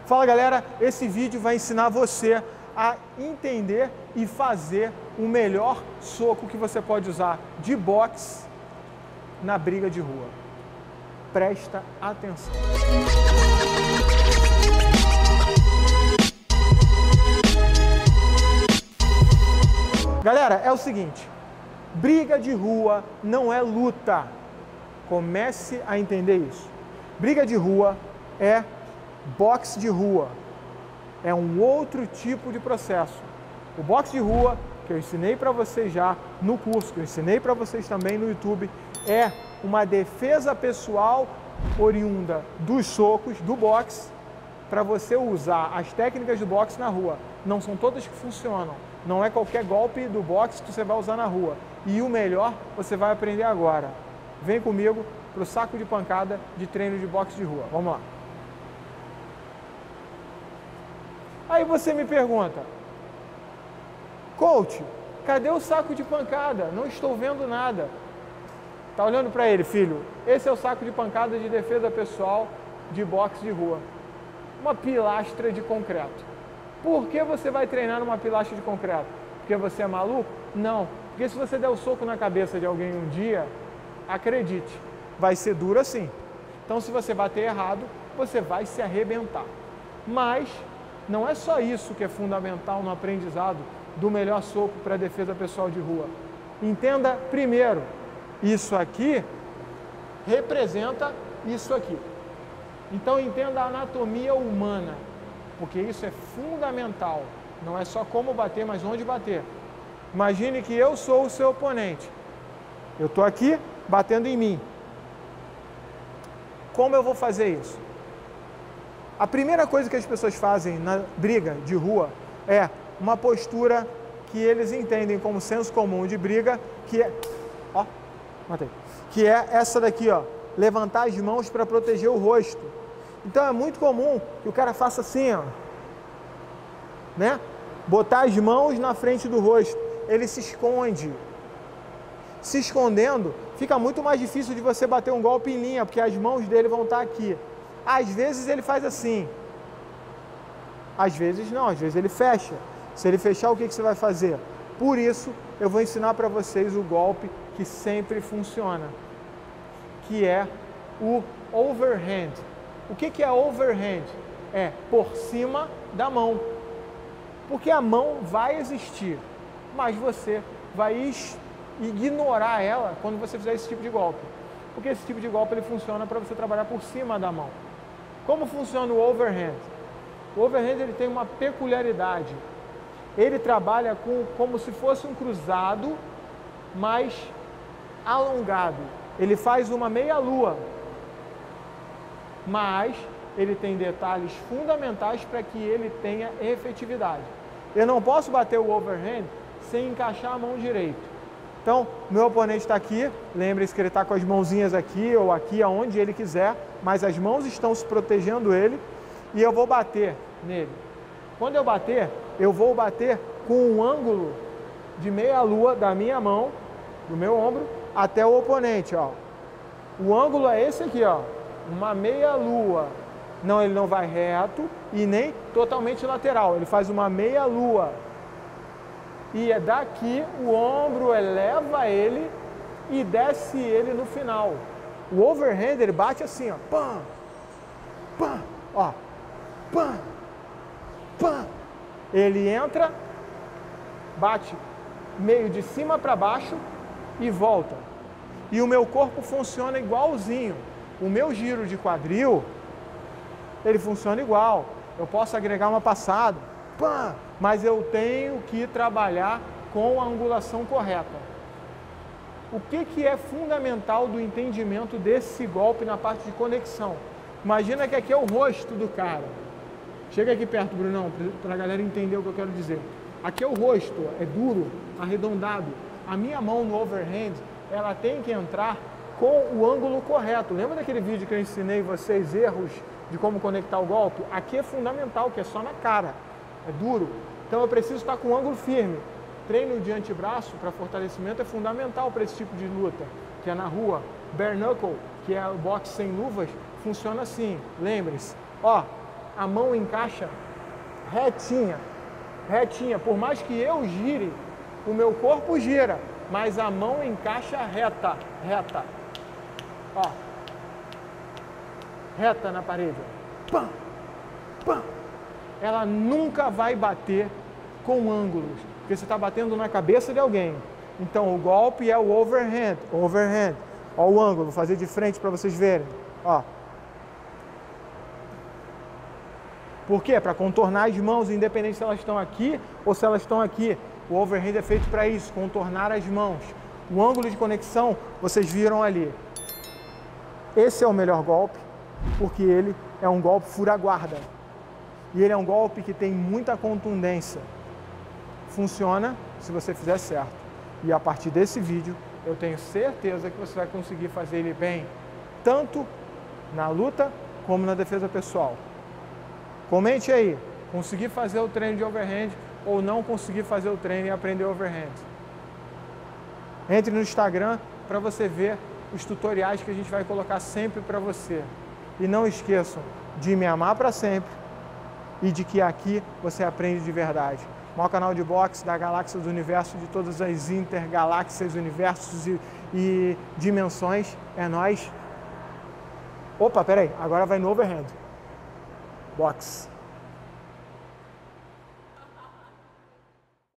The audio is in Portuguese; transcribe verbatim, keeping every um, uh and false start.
Fala galera, esse vídeo vai ensinar você a entender e fazer o melhor soco que você pode usar de boxe na briga de rua. Presta atenção. Galera, é o seguinte, briga de rua não é luta. Comece a entender isso. Briga de rua é boxe de rua. É um outro tipo de processo. O boxe de rua, que eu ensinei para vocês já no curso, que eu ensinei para vocês também no YouTube, é uma defesa pessoal oriunda dos socos, do boxe, para você usar as técnicas do boxe na rua. Não são todas que funcionam. Não é qualquer golpe do boxe que você vai usar na rua. E o melhor você vai aprender agora. Vem comigo para o saco de pancada de treino de boxe de rua. Vamos lá. Aí você me pergunta, coach, cadê o saco de pancada? Não estou vendo nada. Tá olhando para ele, filho? Esse é o saco de pancada de defesa pessoal de boxe de rua. Uma pilastra de concreto. Por que você vai treinar numa pilastra de concreto? Porque você é maluco? Não. Porque se você der o soco na cabeça de alguém um dia, acredite, vai ser duro assim. Então, se você bater errado, você vai se arrebentar. Mas não é só isso que é fundamental no aprendizado do melhor soco para a defesa pessoal de rua. Entenda primeiro, isso aqui representa isso aqui. Então entenda a anatomia humana, porque isso é fundamental. Não é só como bater, mas onde bater. Imagine que eu sou o seu oponente. Eu estou aqui batendo em mim. Como eu vou fazer isso? A primeira coisa que as pessoas fazem na briga de rua é uma postura que eles entendem como senso comum de briga, que é, ó, matei, que é essa daqui, ó, levantar as mãos para proteger o rosto. Então é muito comum que o cara faça assim, ó, né? Botar as mãos na frente do rosto. Ele se esconde. Se escondendo, fica muito mais difícil de você bater um golpe em linha, porque as mãos dele vão estar aqui. Às vezes ele faz assim. Às vezes não, às vezes ele fecha. Se ele fechar, o que, que você vai fazer? Por isso, eu vou ensinar para vocês o golpe que sempre funciona, que é o overhand. O que, que é overhand? É por cima da mão. Porque a mão vai existir, mas você vai ignorar ela quando você fizer esse tipo de golpe. Porque esse tipo de golpe ele funciona para você trabalhar por cima da mão. Como funciona o overhand? O overhand ele tem uma peculiaridade. Ele trabalha com, como se fosse um cruzado, mas alongado. Ele faz uma meia-lua, mas ele tem detalhes fundamentais para que ele tenha efetividade. Eu não posso bater o overhand sem encaixar a mão direita. Então, meu oponente está aqui, lembre-se que ele está com as mãozinhas aqui ou aqui, aonde ele quiser, mas as mãos estão se protegendo ele e eu vou bater nele. Quando eu bater, eu vou bater com um ângulo de meia-lua da minha mão, do meu ombro, até o oponente, ó. O ângulo é esse aqui, ó, uma meia-lua. Não, ele não vai reto e nem totalmente lateral, ele faz uma meia-lua. E é daqui, o ombro eleva ele e desce ele no final. O overhand, ele bate assim, ó, pam, pam, ó, pam, pam. Ele entra, bate meio de cima para baixo e volta. E o meu corpo funciona igualzinho. O meu giro de quadril, ele funciona igual. Eu posso agregar uma passada, pam, mas eu tenho que trabalhar com a angulação correta. O que, que é fundamental do entendimento desse golpe na parte de conexão? Imagina que aqui é o rosto do cara. Chega aqui perto, Brunão, para a galera entender o que eu quero dizer. Aqui é o rosto, é duro, arredondado. A minha mão no overhand, ela tem que entrar com o ângulo correto. Lembra daquele vídeo que eu ensinei vocês, erros de como conectar o golpe? Aqui é fundamental, que é só na cara. É duro. Então eu preciso estar com um ângulo firme. Treino de antebraço para fortalecimento é fundamental para esse tipo de luta, que é na rua. Bare knuckle, que é o boxe sem luvas, funciona assim. Lembre-se. Ó, a mão encaixa retinha, retinha. Por mais que eu gire, o meu corpo gira, mas a mão encaixa reta, reta. Ó, reta na parede. Pam, pam. Ela nunca vai bater com ângulos, porque você está batendo na cabeça de alguém. Então o golpe é o overhand, overhand. Ó o ângulo, vou fazer de frente para vocês verem. Ó. Por quê? Para contornar as mãos, independente se elas estão aqui ou se elas estão aqui. O overhand é feito para isso, contornar as mãos. O ângulo de conexão, vocês viram ali. Esse é o melhor golpe, porque ele é um golpe fura-guarda. E ele é um golpe que tem muita contundência. Funciona se você fizer certo. E a partir desse vídeo, eu tenho certeza que você vai conseguir fazer ele bem, tanto na luta como na defesa pessoal. Comente aí, conseguir fazer o treino de overhand ou não conseguir fazer o treino e aprender overhand. Entre no Instagram para você ver os tutoriais que a gente vai colocar sempre para você. E não esqueçam de me amar para sempre e de que aqui você aprende de verdade. O maior canal de boxe da galáxia do universo, de todas as intergaláxias, universos e, e dimensões, é nós. Opa, peraí, agora vai no overhand. Boxe.